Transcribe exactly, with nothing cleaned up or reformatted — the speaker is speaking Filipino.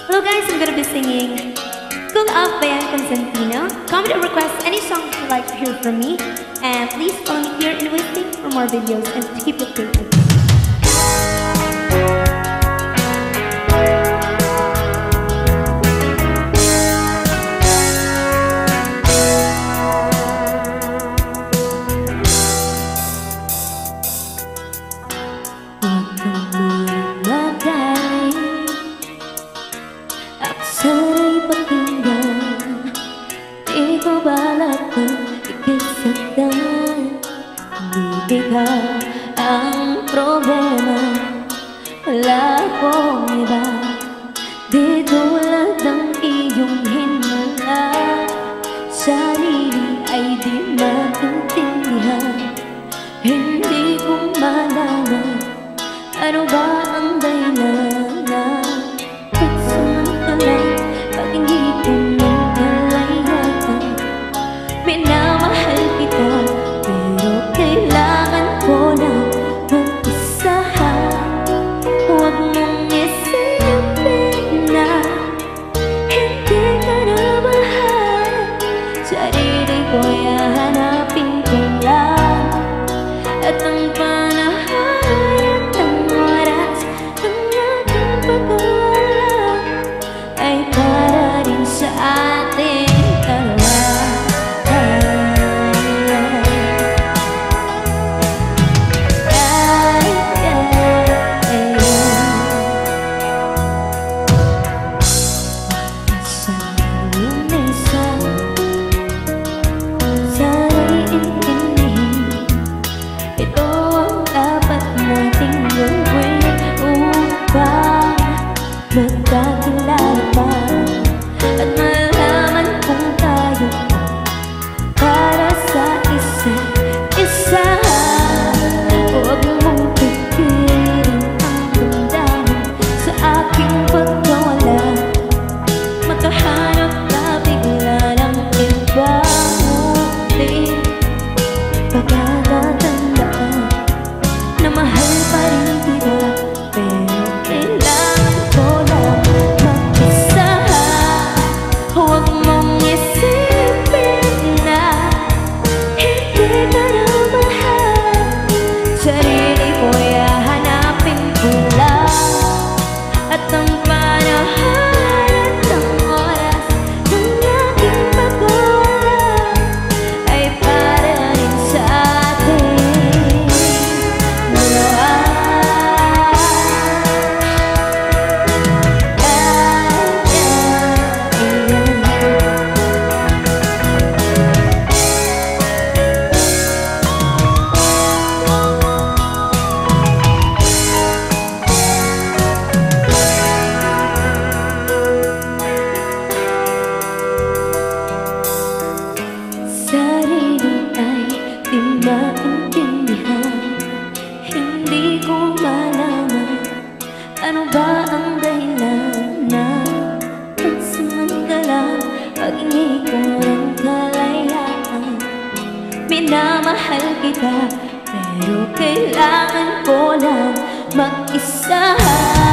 Hello guys, I'm gonna be singing COLLAB by Constantino. Comment or request any song you'd like to hear from me. And please follow me here in WeSing for more videos and to keep you updated. Sana'y pakinggan, di ko balak na ikisagdan. Hindi ikaw ang problema, wala akong iba. Di tulad ng iyong hinala, sarili ay di maintindihan. Hindi ko malaman, ano ba ang dahilan na pag hindi ko nagkalayatan. Minamahal kita, pero kailangan ko na mag-isahan. Huwag mong isipin na hindi ka na mahal. Sarili ko'y hahanapin ko lang, at ang panahon at ang oras ng aking pag-uwala ay para rin sa ating dalawa. Ay, ay, ay, sa lunesa, sana'y intindihin, ito ang dapat nating gawin upang magkakilala pa at malaman kung tayo para sa isa't isa. Huwag mong pipirin ang damdamin sa aking pagkawala. Makahanap na bigla ng ibang muli. Pagkakatandaan na mahal pa rin kita, pero kailangan ko lang mag-isahan. Huwag mong isipin na hindi ka na mahal. Sarili ko'y hahanapin ko lang, at ang panahon at ang oras ng aking pag-uwala ay para rin sa ating dalawa. Sarili ay di maintindihan, hindi ko malaman ano ba ang dahilan na pagsamantala pag-ingi ko ng kalayaan. Minamahal kita, pero kailangan ko lang mag-isahan.